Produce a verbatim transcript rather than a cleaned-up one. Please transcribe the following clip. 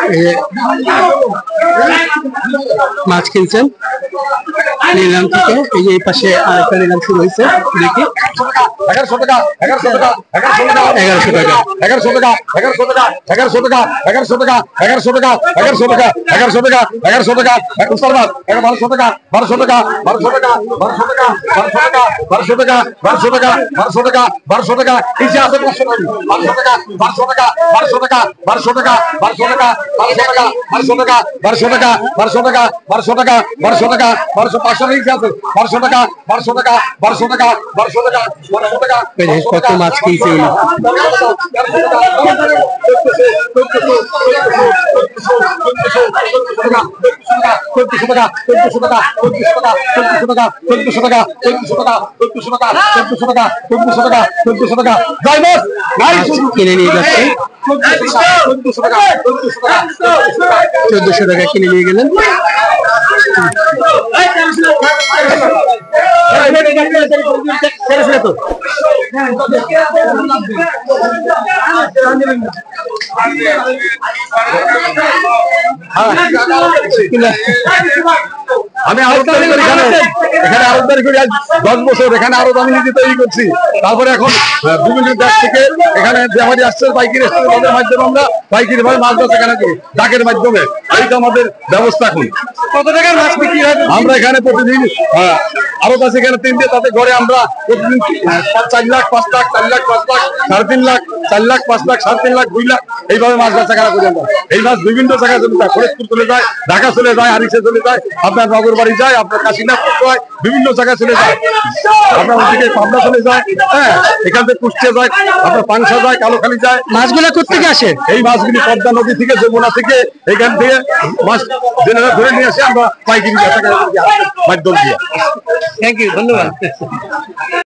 মাছ কিনছেন নিলাম থেকে। এই যে এই পাশে আরেকটা নিলাম শুরু হয়েছে, দেখি এগারোশো টাকা এগারোশো টাকা এগারোশো টাকা এগারোশো টাকা এগারোশো টাকা এগারোশো টাকা এগারোশো টাকা এগারোশো টাকা এগারোশো টাকা এগারোশো টাকা এগারোশো টাকা এগারোশো টাকা বারোশো টাকা বারোশো টাকা বারোশো টাকা বারোশো টাকা বারোশো টাকা বারোশো টাকা বারোশো টাকা বারোশো টাকা বারোশো টাকা নিচে আছে পাঁচশো টাকা বারোশো টাকা বারোশো টাকা বারোশো টাকা বারোশো টাকা বারোশো টাকা বারোশো টাকা বারোশো টাকা বারোশো টাকা বারোশো টাকা বারোশো টাকা বারোশো টাকা বারোশো পাঁচশো নিচে আছে বারোশো টাকা বারোশো টাকা বারোশো টাকা বারোশো টাকা বারোশো টাকা কত মাছ কিনছে চোদ্দশো টাকা চোদ্দশো টাকা চোদ্দশো টাকা চোদ্দশো টাকা চোদ্দশো টাকা চোদ্দশো টাকা চোদ্দশো টাকা চোদ্দশো টাকা চোদ্দশো টাকা চোদ্দশো টাকা জয় বস কিনে নিয়ে যাচ্ছে। চোদ্দশো টাকা চোদ্দশো টাকা চোদ্দশো টাকা কিনে নিয়ে গেলেন। আমি আরবদারি করি এখানে এখানে আরবদারি করি আজ দশ বছর এখানে আরো আমি নিজে তৈরি করছি। তারপরে এখন বিভিন্ন দেশ থেকে এখানে ব্যাপারী আসছে পাইকারি তাদের মাধ্যমে আমরা পাইকারি ভাবে মাছ ধরছি এখানে করি ডাকের মাধ্যমে। এইটা আমাদের ব্যবস্থা এখন। কত টাকার মাছ বিক্রি হয়? আমরা এখানে প্রতিদিন আরো আছে এখানে তিনটে, তাতে ঘরে আমরা প্রতিদিন চার লাখ পাঁচ লাখ চার লাখ পাঁচ লাখ সাড়ে তিন লাখ চার লাখ পাঁচ লাখ সাড়ে তিন লাখ দুই লাখ এইভাবে মাছ বেচা কেনা করি আমরা। এই মাছ বিভিন্ন জায়গায় চলে যায়, ফরিদপুর চলে যায়, ঢাকা চলে যায়, হারিসে চলে যায়, আপনার নগর বাড়ি যায়, আপনার কাশীনাথ হয়, বিভিন্ন জায়গায় চলে যায়, আপনার ওদিকে পাবনা চলে যায়, হ্যাঁ এখান থেকে কুষ্টিয়া যায়, আপনার পাংশা যায়, কালোখালী যায়। মাছগুলো কোথেকে আসে? এই মাছগুলি পদ্মা নদী থেকে যমুনা থেকে এখান থেকে মাছ ধরে নিয়ে আসে আমরা পাইকারি বেচা কেনা মাধ্যম দিয়ে। থ্যাংক ইউ, ধন্যবাদ।